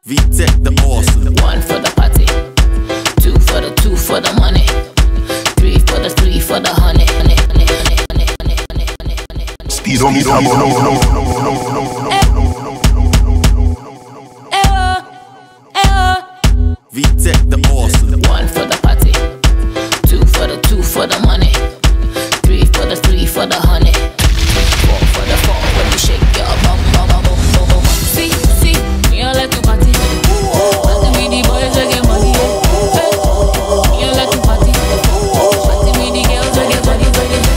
V-Tech the awesome. 1 for the party, 2 for the money, 3 for the honey. Speed on. V-Tech the awesome. 1 for the party, 2 for the money, 3 for the honey, 4 for the fun when you shake your bum. See, me I like to party. Party with the boys who get money. Me I like to party. Party with the girls who get money.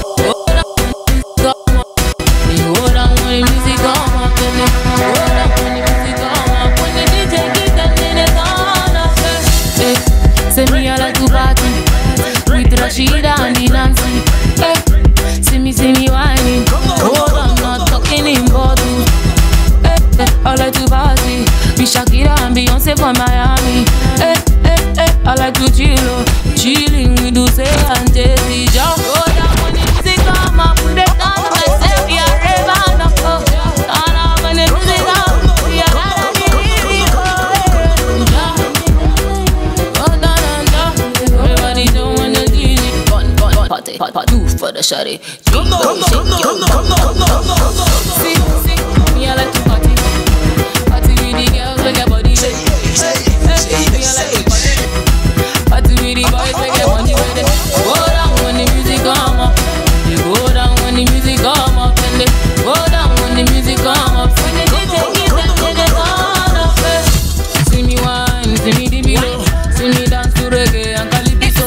Go down when the music come up. Go down when the music come up. When the DJ give them in the corner. Say me I like to party with Rashida and the Nancy. See me whining. Hold on, not talking in bottles. I like to party with Shakira and Beyonce from Miami. I like to chilling with Dulce and Jay-Z. Just go down when the music come up. Put it down on myself, yeah, rave up. Turn up when the music come up. Yeah, go down and down. Everybody don't wanna do it. Party, 2 for the shawty. Come on. See, me I like to party. Party with the girls with their body. Me I like to party. Party with the boys with their money. Go down when the music come up. They go down when the music come up. And they go down when the music come up. When they DJ give them to the corner. See me wine, see me dip below. See me dance to reggae and calypso.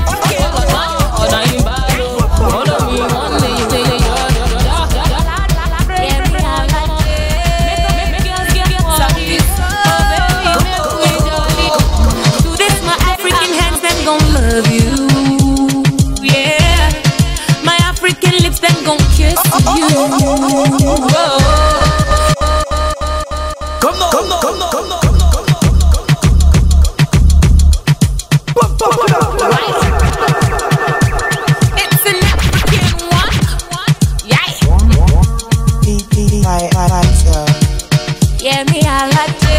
Love you, yeah. My African lips then gon' kiss you. Whoa. Come on. It's an African one, yeah. Yeah, me I like it.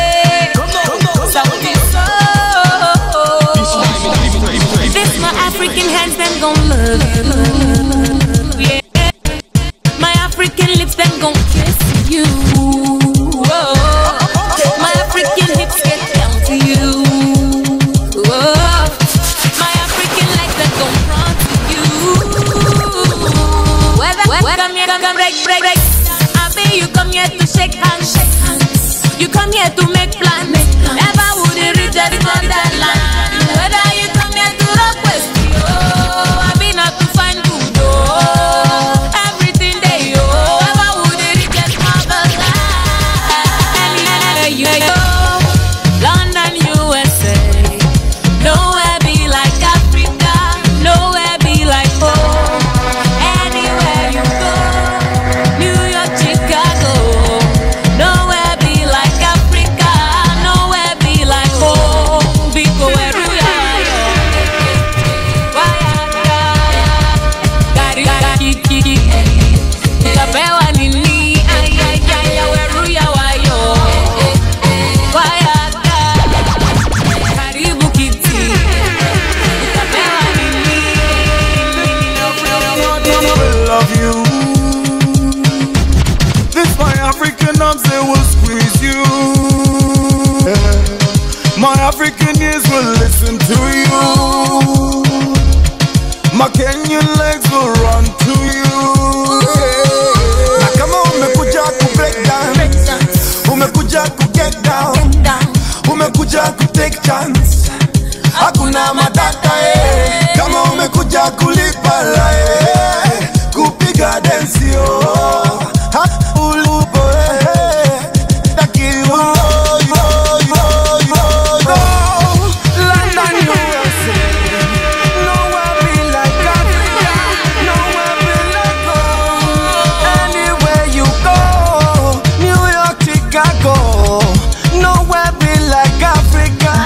African hands, them gon' love you, yeah. My African lips, them gon' kiss you. Whoa. My African hips get down to you. Whoa. My African legs, them gon' run to you. Come break. I bet you come here to shake hands. You come here to make plans. Never would you reach the borderline. Whether you come here to rock West. I've been out to find good, everything they ever would reach that motherland. Anywhere you go, London, USA, nowhere be like Africa, nowhere be like home. Anywhere you go, New York, Chicago, nowhere be like Africa, nowhere be like home. Because they will squeeze you. My African ears will listen to you. My Kenyan legs will run to you. Now come on, umekuja ku break down, umekuja ku get down, umekuja ku take chance. Hakuna matata kama umekuja kulipa kupiga dance yo.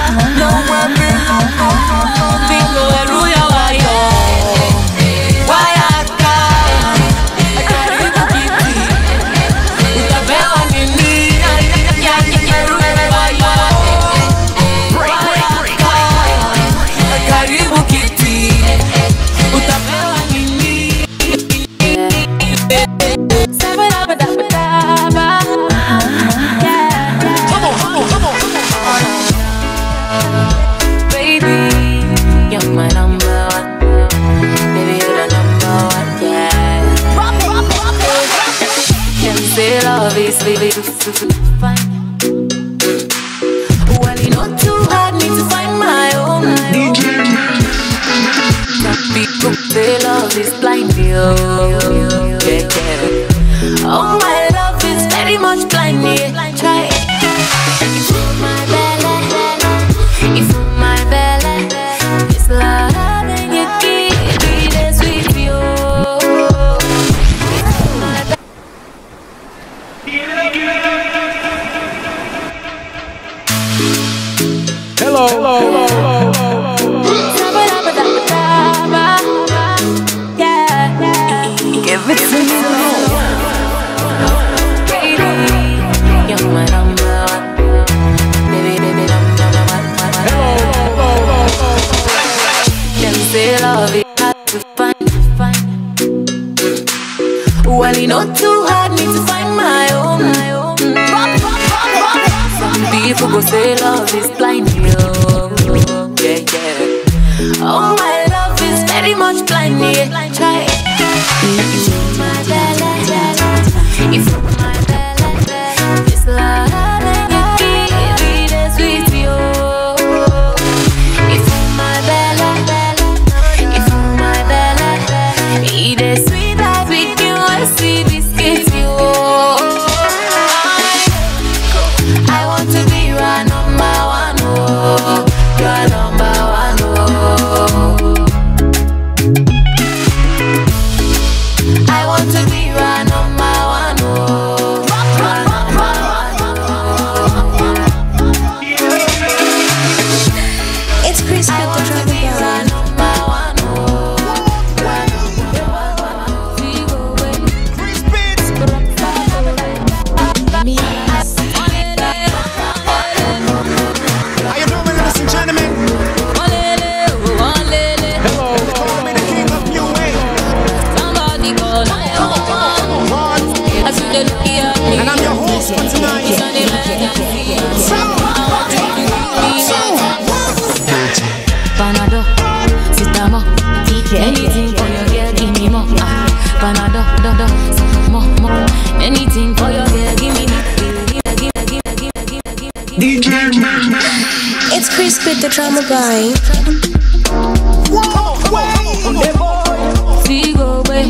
why love is fine. Well, you know too hard me to find my own. People say love is blind, yo. Oh, my love is very much blind, yeah. Try it. If my belly, if my belly, it's love and you give me the sweet, yo. Hello. Yeah, give it to me. You're my number one. Baby, number one. Them say love is hard to find. Well, you know too hard me to find my own. Some people go say love is blind, yo. Yeah. Oh, my love is very much blind, yeah. Try it. If my belly, if my belly, it's love and you give me the sweet, yo. If my belly, eat the sweet as we can, I see biscuits, yo. I want to be your number one, oh. Your number one, oh. I want to be your number one, oh. It's Chris with the Travel Guy. And I'm your host for tonight. Panado, Sitamo, anything for your girl, give me more. Panado, more. Anything for your girl, give me DJ It's Chris with the Drama Guy. see go away.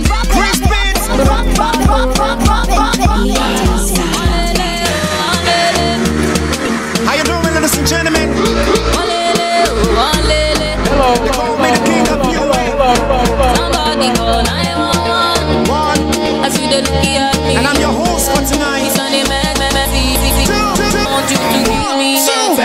How you doing, ladies and gentlemen? Hello. They call me the king of UA. Somebody call 911. One, I see the looky at me. and I'm your host for tonight. It's on the man, I want you to give me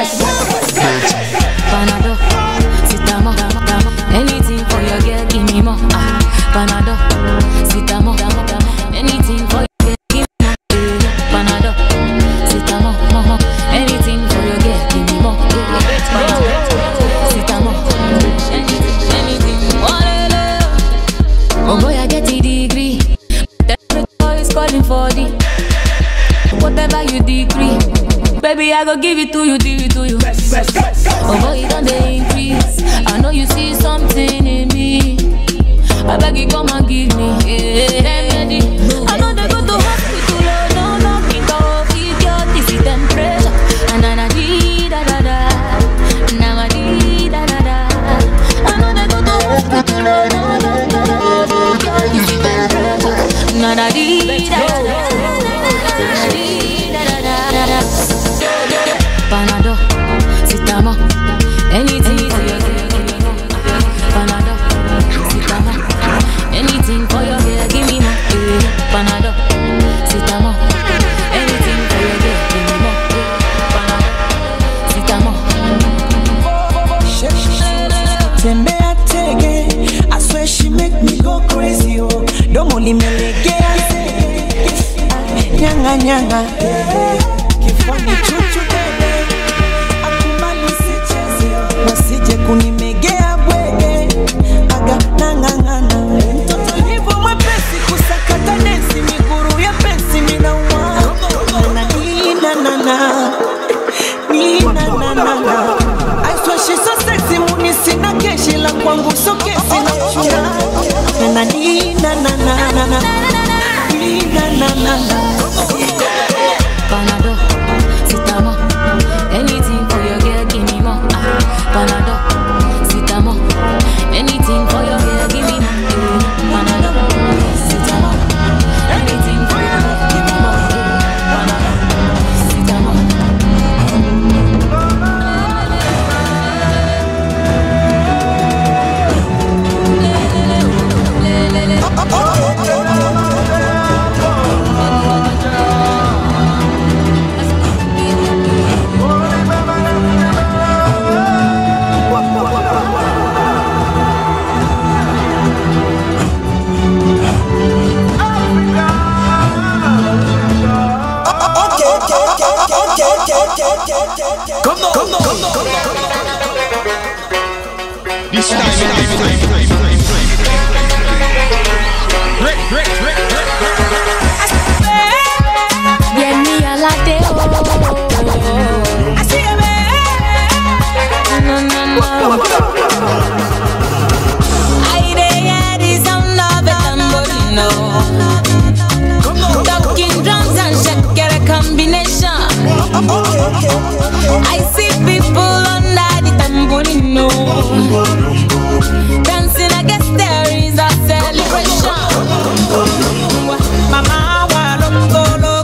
Panado, Sitamo, anything for your girl, give me more. Panado, Sitamo, anything for your girl, give me more. Panado, Sitamo, anything for your girl, give me more. Sitamo, anything. Oh boy, I get the degree. That boy is calling for the whatever you decree. Baby, I go give it to you, give it to you. Oh boy, it don't they increase. I know you see something in me. I beg you, come and give me. I know they go to hospital, no, it off with your this is temperature. And then I did da. Now I did da. I know they go to hospital, no, this is temperature. Now I did da. Panado, Sitamo, anything for your girl. Panado, Sitamo, anything for your girl, give me more. Panado, Sitamo, anything for your girl, give me more. Panado, Sitamo. Tembea tege, I swear she make me go crazy, oh. Don't only melegea, nyanga, kifani chuchu bebe, akumali sichezi, wasije kunimegea bwege, aga nangangana. Mtoto hivyo mwepesi kusakata densi, miguru ya pensi mina uwa. Nina. I swear she's so sexy, muni sina keshi la kwangu so kesi na chuna. Nina. This time. Vieni alla teo. Assieme. No. I hear the sound of a tambourino. Talking drums and shakera combination. I see people under the tambourino. Dancing, I guess there is a celebration. Mama, loco,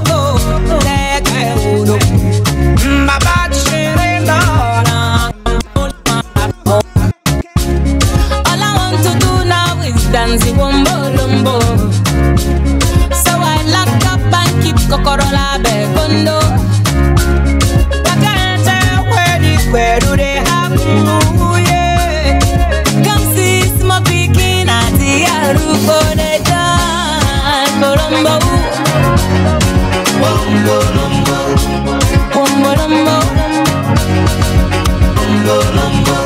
all I want to do now is dance wombo lumbo. So I lock up and keep Kokorola Bekondo. I can't tell where do they happen? Ooh, yeah. Come see smoke picking at the Aruko de Jan Colombo. Wombo lumbo. Wombo lumbo. Wombo lumbo.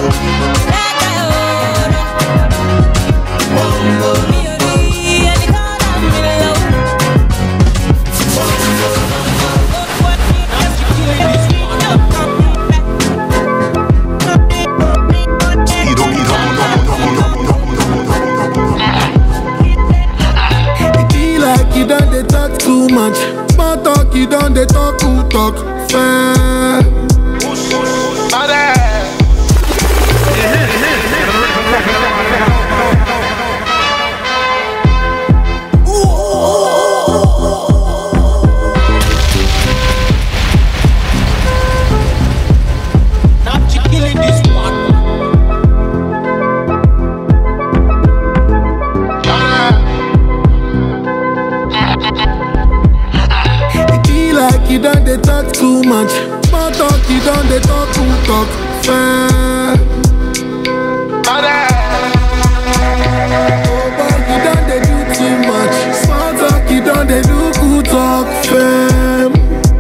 You done they talk too much. Small talk, you done they talk who talk fair. You done they talk too much. Small talk, you done they talk who talk fair. Oh boy, you done they do too much. Small talk, you done they do who talk fair.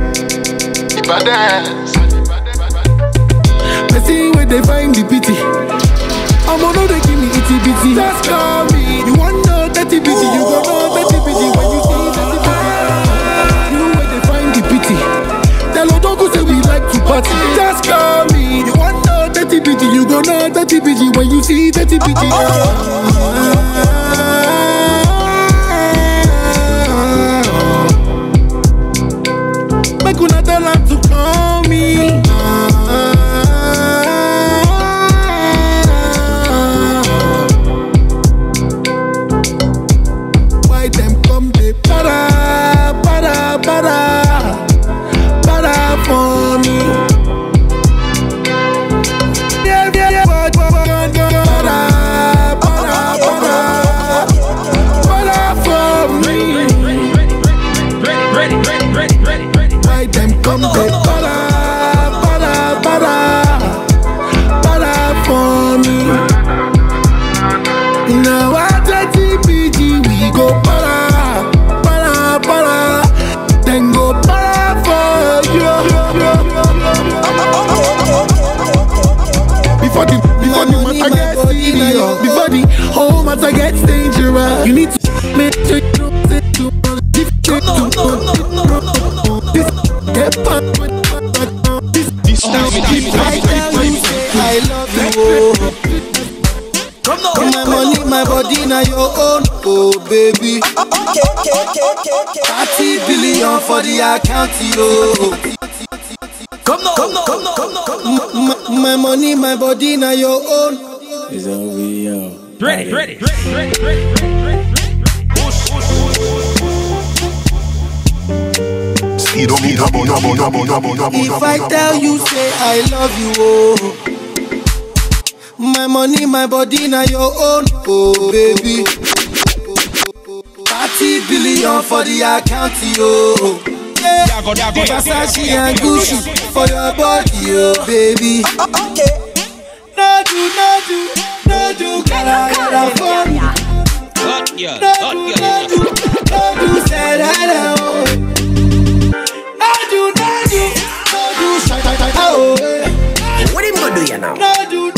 They see where they find the pity. I'm gonna they give me itty bitty. Just call me. You want no dirty bitty. You gon' know dirty bitty when you see dirty bitty. Tell Odogu say we like to party. Just call me. You want no dirty bitty. You gon' know dirty bitty when you see dirty bitty. Make una tell her to call me. Why them come they para for me? Yeah, for me. Why them come they para for me? Now at TPG we go para. Then go para for you. Before the matter gets serious, before the whole matter gets dangerous, you need to make sure you don't say too much. This time I love you. My money, my body, now your own, oh baby. 30 billion for the account, yo. Come on. My money, my body, now your own. It's over, yo. Ready. If I tell you, say I love you, oh. My money, my body, now your own, oh baby. 30 billion for the account, yo. Yeah, Versace and Gucci for your body, oh baby. No do, gotta for me. No do, said hello. No do, oh. What now. No do,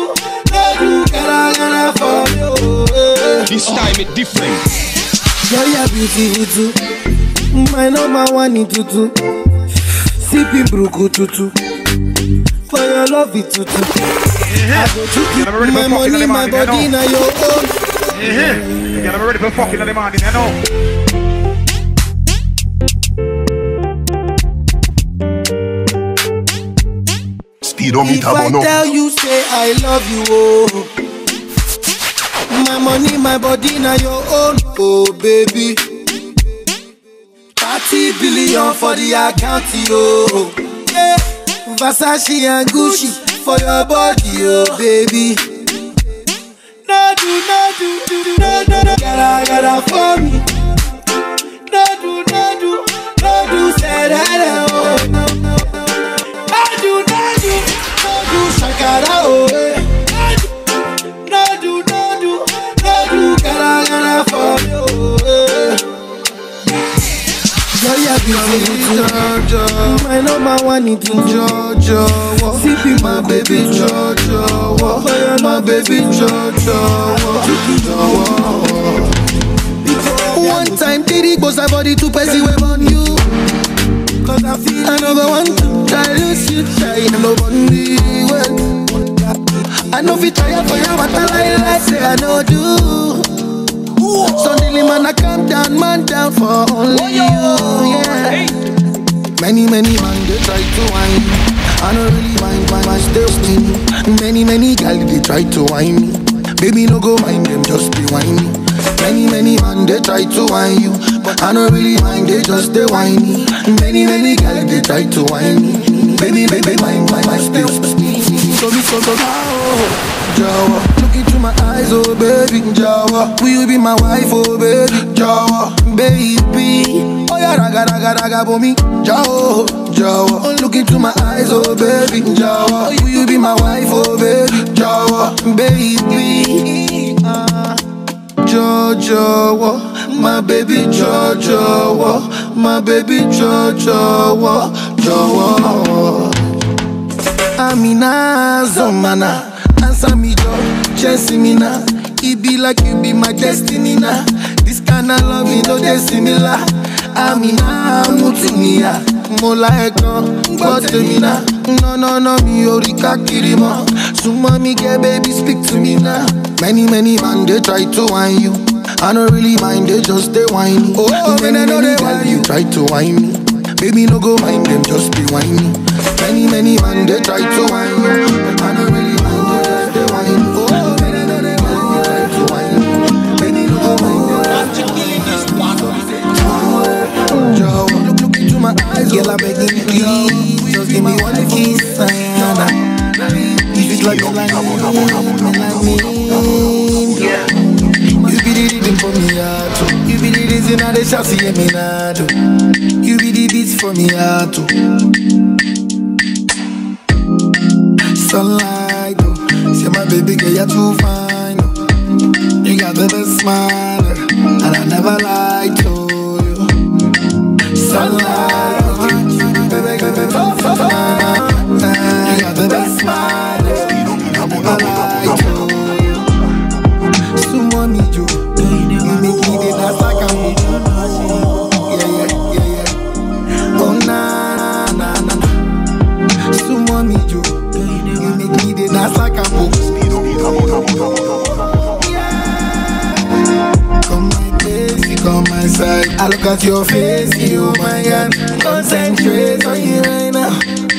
gotta for you. This time it different. Girl, you're beautiful too. My number one in tutu. Sipping bruku tutu. For your love it tutu. I go to keep my money, my body, now your own. I'm ready for fucking in the morning, I know. If I tell you, say I love you, oh. My money, my body, now your own, oh baby. 30 billion for the account, oh. Yeah, Versace and Gucci for your body, oh baby. No do, gotta for me. No do, say that, oh. No do, shakara, oh. No do, gotta for me, oh. Girl, you're beautiful, Jojo. My number one is Jojo. Sipping my baby Jojo. My baby Jojo. One time, Diddy goes her body to Pezzy wave on you. Cause I feel another one to try to see try nobody well. I know if you try for you, but I like say I know do. Suddenly man I calm down, man down for only you, yeah. Many man they try to whine me. I don't really mind my still sting. Many girls they try to whine me. Baby no go mind them, just be whine me. Many man they try to whine you, but I don't really mind, they just they whine me. Many girls they try to whine me. Baby mind my still sting. So Jawa, look into my eyes, oh baby, Jawa. Will you be my wife, oh baby, Jawa, baby. Oh yeah, raga bomi, Jawa. Oh, look into my eyes, oh baby, Jawa. Will you be my wife, oh baby, Jawa, baby. Jojo, my baby Jojo, my baby Jojo, Jojo. Amina Zomana, answer me Joe, chase me now. It be like you be my destiny now. This kind of love, you know, they similar. Amina Mutinia, Mola Ekon, Guatemala. No, me Orika Kirima. So mommy, get baby, speak to me now. Many man, they try to whine you. I don't really mind, they just they whine. Oh, many girl, you try to whine me. Baby, no go mind them, just be whiny. Many man, they try to whine you. I don't really mind, they just they whine. Oh, many man, they try to whine you. Baby, no go mind them. Look into my eyes, girl, I begging you, please. Just give me one kiss, and if it's like yeah. You be the rhythm for me, too. You be the reason I they shall see me now, too. You be the beats for me, too. Sunlight, oh. Say my baby girl, you're too fine, oh. You got the best smile, and I never lied to you. Sunlight, oh. Baby girl, you're too fine, you got the best smile, and I never lied to you. So mommy, you make me the last I can be. Yeah. Oh na. So mommy, you make me the last I can be. Come my place, you come my side. I look at your face, you my God. Concentrate on you right now.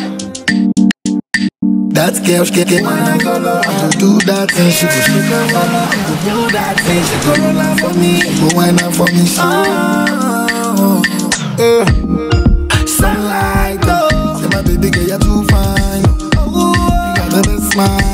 That girl, she get my color. To do that thing, she go shake her mama. To do that thing, she go roll out for me. Go wine out for me, sunlight, oh. Say my baby girl, you're too fine. You got the best smile.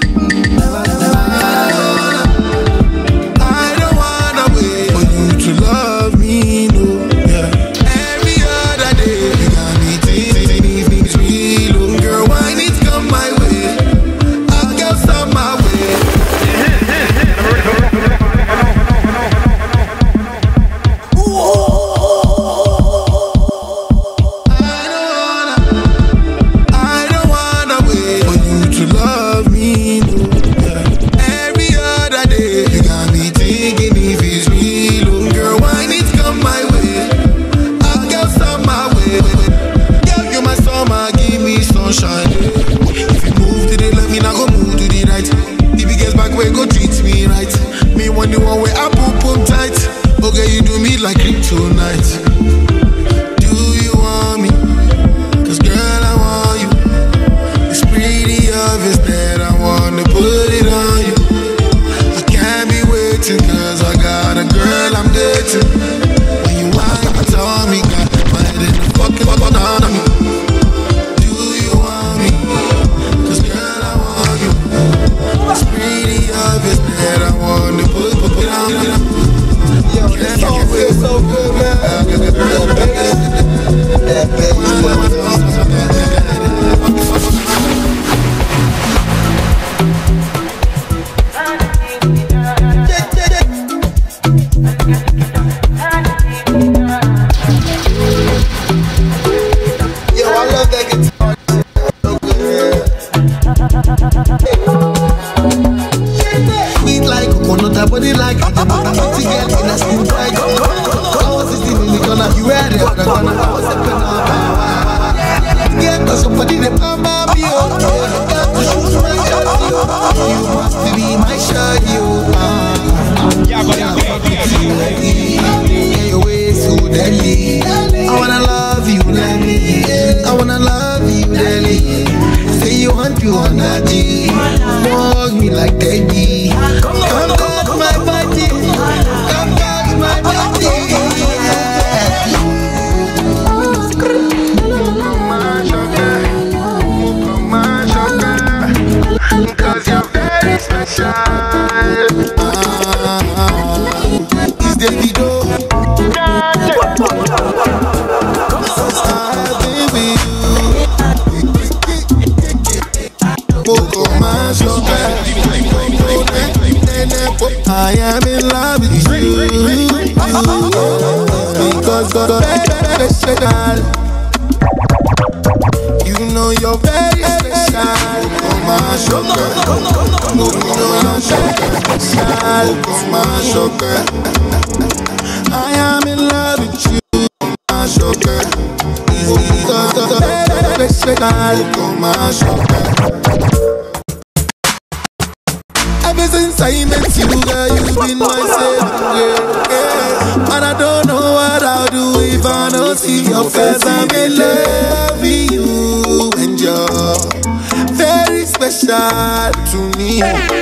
I don't wanna wait for you to love me, no. Yeah. Every other day, you got me things real. Girl, why need to come my way? I'll get some my way. I don't wanna wait for you to love to me like kryptonite. Do you want me? Cause girl, I want you. It's pretty obvious that I wanna put it on you. I can't be waiting cause I got a girl I'm dating. When you want me, tell me, got my head in the fucking on me. Do you want me? Cause girl, I want you. It's pretty obvious that I wanna put it on you. Yo, this song feels so good, man. That baby. Yo, I love that guitar. So good. Sweet like coconut, body like a pretty girl in a school bag. I was sitting in the corner, you were the other corner. I was stepping up. Yeah, cause somebody they mama me, oh. Got to shoot my shot, you. You must be my shot, you. Your way so deadly. I wanna love you, Lenny. I wanna love you, Lenny. Say you want you on that G. Hug me like daddy. Come touch my body. Come touch my body. Cause you're very special. Is there the door? I am in love with you because you're very special. You know you're very special. My sugar, you know you're very special. My sugar, I am in love with you. My sugar, because you're very special. My sugar. Ever since I met you, girl, you've been my saving girl, yeah. And I don't know what I'll do if I don't see your face. I'm in love with you, and you're very special to me.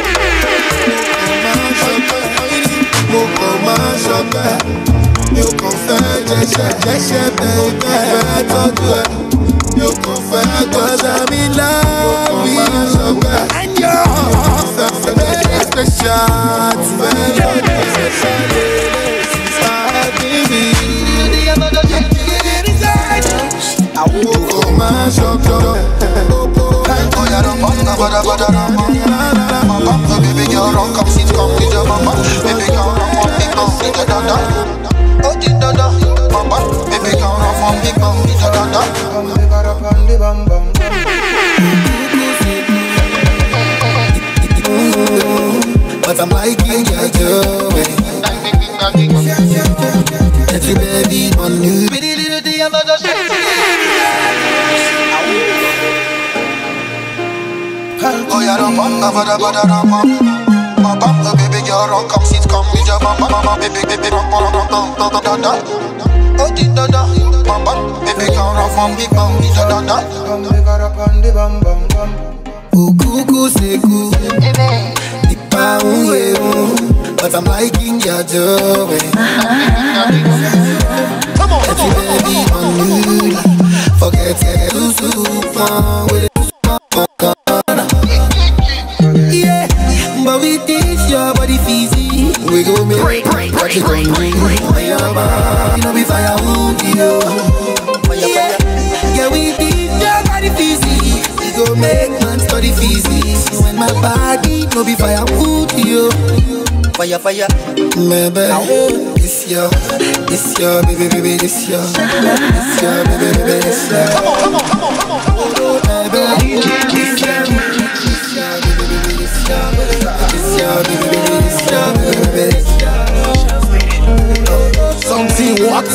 You confess, baby, I told you. You confess, cause I'm in love with you, and you're very special, very special. Baby, I woke up my shoulder. Oh, yeah, don't bother, baby girl, don't come sit, come with your mama. Baby girl, don't come big mom, with your dada. Oh, did dada, mama. Baby girl, don't come big mom, with your dada. But I'm liking your joy. Every baby on you. Oh, yeah, don't bother, baby girl, don't come sit, come with your mama. Baby, don't. Oh, did dada, mama. Baby girl, don't come big mom, with your dada. Oh, cuckoo, say cool. But I'm liking your joy. Come on, baby on you. Forget it, too soon with it. Yeah, but we teach your body easy. We go make what you gon' do. You know be fire wound you. Yeah, we teach your body easy. We go make man study physics. When my body no be fire wound you. Fire, maybe this year, baby, this year, baby, this year. Come on. Baby, this year, baby, this year. Something what?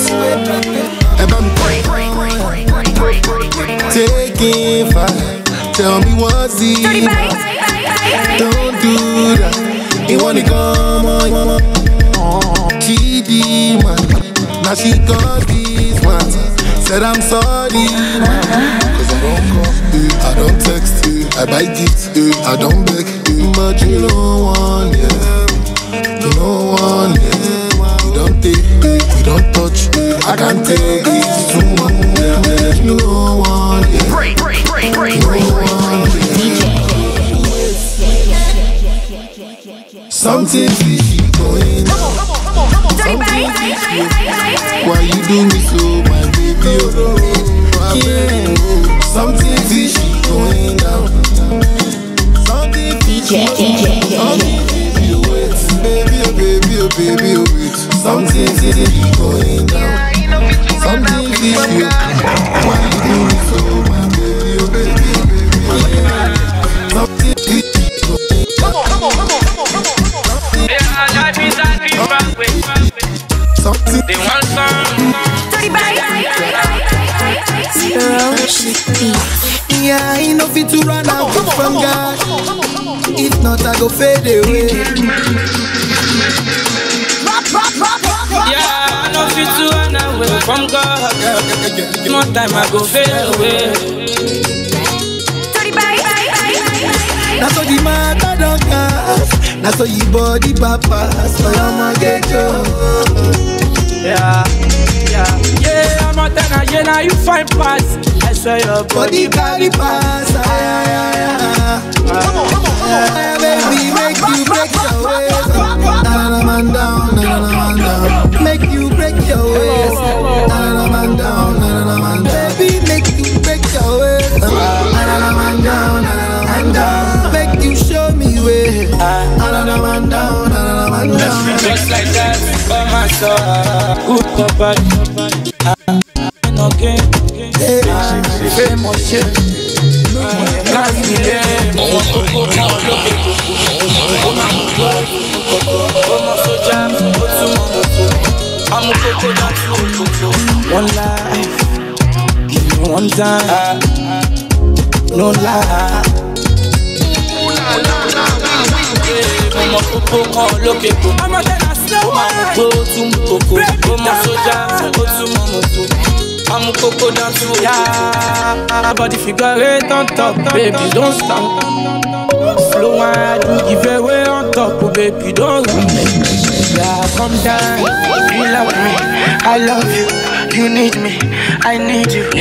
Taking fire. Tell me what's the don't do that. You wanna come on, TD man, now she got this one. Said I'm sorry, cause I don't call, I don't text, I buy gifts, I don't beg, but you don't want it, you don't want it. You don't take, you don't touch, I can't take it too much. You don't want it, you don't want it. Something fishy going on. Something fishy. Why you do me so, my baby? Yeah. Something fishy going on. Something fishy. Something fishy. Wait, baby, oh baby, oh baby, oh wait. Something fishy going down. Something fishy. Why you do me so, my baby, oh baby, oh baby. Something fishy. Come on. Something they want some. Yeah, I know fit to run out from God. If not, I go fade away. Yeah, I know fit to run away from God. No time, I go fade away. That's what the matter don't cast. That's what your body papas. So I'ma get you. Yeah, I'm a tenor, yeah, now you find pass. I swear your body carry pass. Come on. Baby, make you break your waist. Na man down. Make you break your waist. Na man down. Baby, make you break your waist. Na man down. Make you show me way. Na man down. Just like that, by my soul. Good or bad, I'm okay. Famous shit. Can't be there. I'm a cocoa. One life, one time, no lie. I'm a cocoa, look at you. I'm a slow one. Go to cocoa. I'm a cocoa down to ya. But if you got it on top, baby, don't stop. Slow one, I do give away on top, oh, baby, don't run. Yeah, come down. You love me, I love you. You need me, I need you.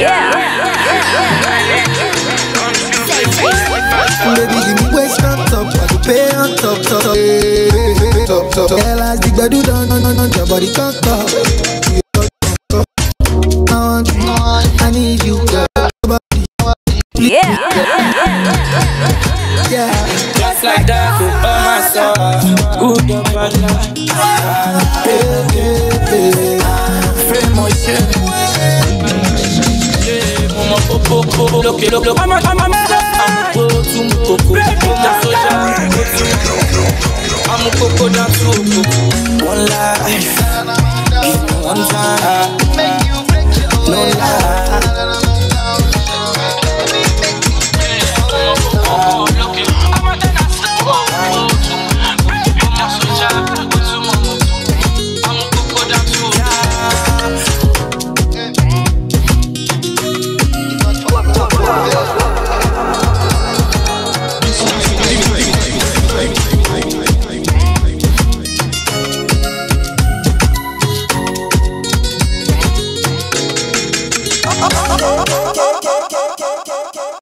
Baby, give me waist on top, I go pay on top. Girl, as the bed do down, your body talk up. I want you, I need you, yeah. Just like that, oh my soul. Good or bad, famous shit. Look, I'm a go to cocoa. I'm a cocoa down to cocoa. One life, one time.